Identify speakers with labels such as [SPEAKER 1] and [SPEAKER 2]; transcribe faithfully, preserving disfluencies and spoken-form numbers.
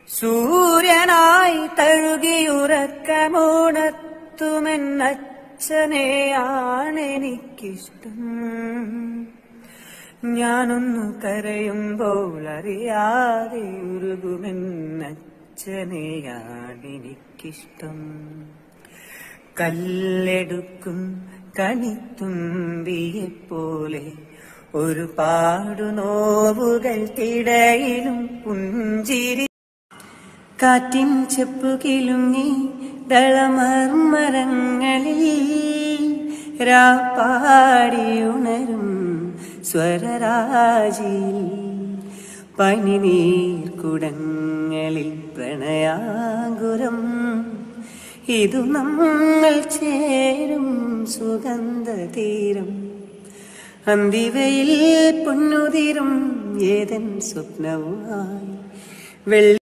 [SPEAKER 1] സൂര്യനായി തഴുകിയുറക്കമുണർത്തുമെന്നച്ഛനെയാണെനിക്കിഷ്ടം. ഞാനൊന്നു കരയുമ്പോൾ അറിയാതെ ഉരുകുമെന്നച്ഛനെയാണെനിക്കിഷ്ടം. കല്ലെടുക്കും കണിത്തുമ്പിയെപ്പോലെ ഒരുപാടു നോവുകൾക്കിടയിലും പുഞ്ചിരി. കാറ്റിൻ ചെപ്പുകിലുങ്ങി ദളമർമരങ്ങളിൽ രാപ്പാടിയുണരും സ്വരരാജിയിൽ. പനിനീർക്കുടങ്ങളിൽ പ്രണയാങ്കുരം. ഇതു നമ്മൾ ചേരും സുഗന്ധതീരം. അന്തിവയിൽ പൊന്നുതിരും ഏതൻ സ്വപ്നവുമായി വെള്ളി